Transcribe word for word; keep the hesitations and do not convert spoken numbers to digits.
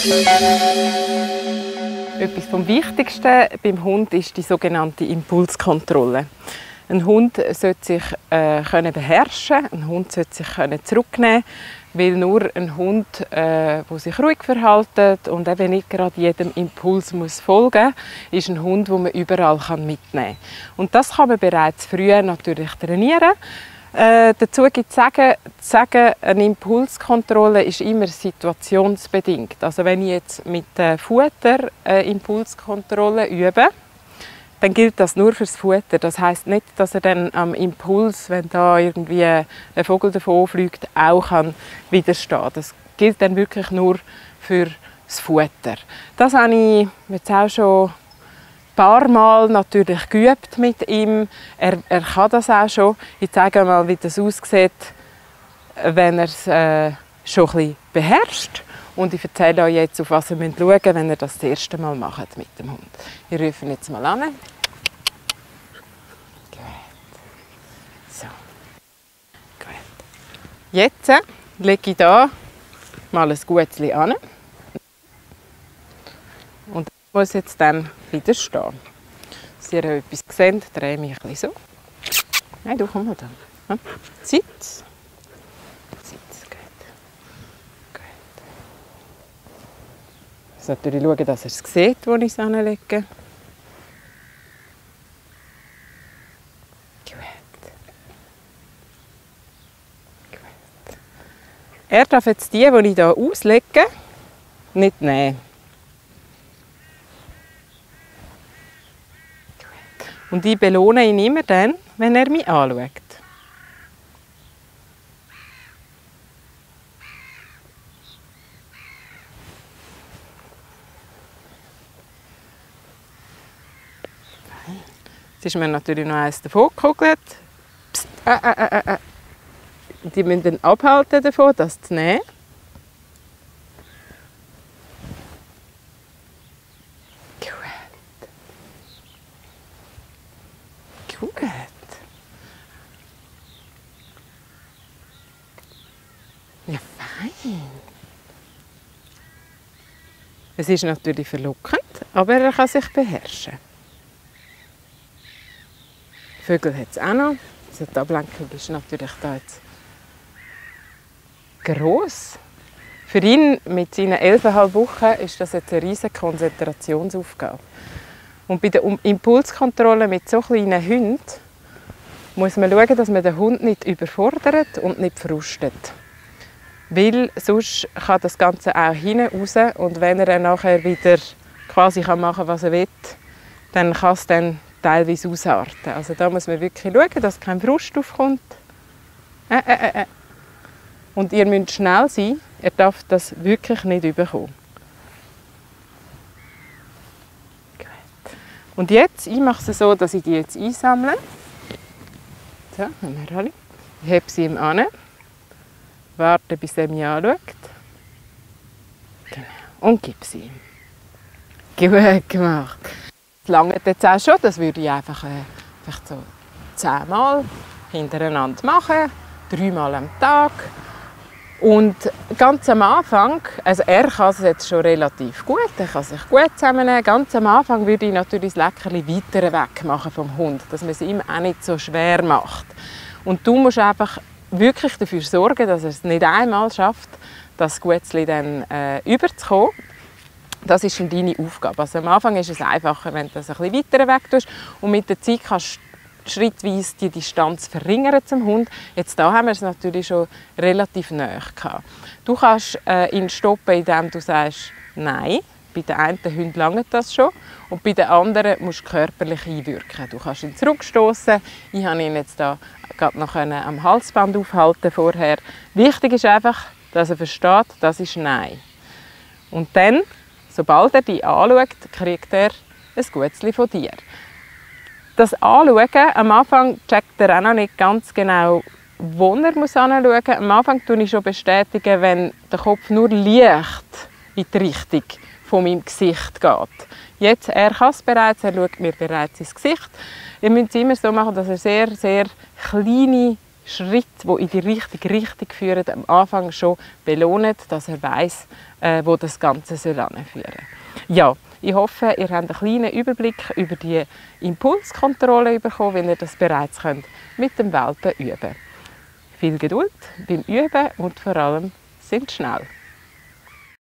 Etwas vom Wichtigsten beim Hund ist die sogenannte Impulskontrolle. Ein Hund sollte sich äh, können beherrschen, ein Hund sollte sich können zurücknehmen, weil nur ein Hund, äh, der sich ruhig verhält und eben nicht gerade jedem Impuls muss folgen, ist ein Hund, den man überall mitnehmen kann. Und das kann man bereits früh natürlich trainieren. Äh, dazu gibt es sagen, sagen, eine Impulskontrolle ist immer situationsbedingt. Also wenn ich jetzt mit äh, Futter eine Impulskontrolle übe, dann gilt das nur fürs Futter. Das heißt nicht, dass er dann am Impuls, wenn da irgendwie ein Vogel davon fliegt, auch kann widerstehen. Das gilt dann wirklich nur für das Futter. Das habe ich jetzt auch schon ein paar Mal natürlich geübt mit ihm. Er, er kann das auch schon. Ich zeige mal, wie das aussieht, wenn er es äh, schon ein bisschen beherrscht. Und ich erzähle euch jetzt, auf was ihr schauen müsst, wenn ihr das das erste Mal macht mit dem Hund. Ich rufe ihn jetzt mal an. So. Gut. Jetzt äh, lege ich hier mal ein Gutzli an. Und ich muss jetzt dann wieder stehen. Dass ihr etwas seht, drehe ich mich ein bisschen so. Nein, du komm mal da. Sitz. Sitz, gut. Gut. Ich muss natürlich schauen, dass er es sieht, wo ich es anlege. Er darf jetzt die, die ich hier auslege, nicht nehmen. Und ich belohne ihn immer dann, wenn er mich anschaut. Jetzt ist mir natürlich noch eins davon gekugelt. Psst, äh, äh, äh, äh. Die müssen dann abhalten davon, das zu nehmen. Gut. Gut. Ja, fein. Es ist natürlich verlockend, aber er kann sich beherrschen. Vögel hat es auch noch. Also die Ablenkung ist natürlich da jetzt gross. Für ihn mit seinen elfeinhalb Wochen ist das jetzt eine riesige Konzentrationsaufgabe. Und bei der Impulskontrolle mit so kleinen Hunden muss man schauen, dass man den Hund nicht überfordert und nicht frustet. Weil sonst kann das Ganze auch hinten raus und wenn er dann nachher wieder quasi machen kann, was er will, dann kann es dann teilweise ausarten. Also da muss man wirklich schauen, dass kein Frust aufkommt. Äh, äh, äh. Und ihr müsst schnell sein, er darf das wirklich nicht überkommen. Gut. Und jetzt, ich mache es so, dass ich die jetzt einsammle. So, haben wir alle. Ich hebe sie ihm an, warte, bis er mich anschaut. Genau. Und gebe sie ihm. Gut gemacht. Das lange jetzt auch schon, das würde ich einfach, äh, vielleicht so zehnmal hintereinander machen, dreimal am Tag. Und ganz am Anfang, also er kann es jetzt schon relativ gut, er kann sich gut zusammennehmen. Ganz am Anfang würde ich natürlich das Leckerli weiter weg machen vom Hund, dass man es ihm auch nicht so schwer macht. Und du musst einfach wirklich dafür sorgen, dass er es nicht einmal schafft, das Gutzli dann äh, überzukommen. Das ist dann deine Aufgabe. Also am Anfang ist es einfacher, wenn du das ein bisschen weiter weg tust. Und mit der Zeit kannst du schrittweise die Distanz verringern zum Hund. Jetzt da haben wir es natürlich schon relativ nahe gehabt. Du kannst äh, ihn stoppen, indem du sagst Nein. Bei den einen Hunden langt das schon und bei den anderen musst du körperlich einwirken. Du kannst ihn zurückstoßen. Ich habe ihn jetzt da gerade noch am Halsband aufhalten vorher. Wichtig ist einfach, dass er versteht, das ist Nein. Und dann, sobald er dich anschaut, kriegt er ein Gutzli von dir. Das Anschauen, am Anfang checkt er auch noch nicht ganz genau, wo er hinschauen muss. Am Anfang bestätige ich schon, bestätigen, wenn der Kopf nur leicht in die Richtung von meinem Gesicht geht. Jetzt, er kann es bereits, er schaut mir bereits ins Gesicht. Ihr müsst es immer so machen, dass er sehr, sehr kleine Schritte, die in die richtige Richtung führen, am Anfang schon belohnen, dass er weiss, äh, wo das Ganze hinführen soll. Ja, ich hoffe, ihr habt einen kleinen Überblick über die Impulskontrolle bekommen, wenn ihr das bereits könnt mit dem Welpen üben. Viel Geduld beim Üben und vor allem sind schnell.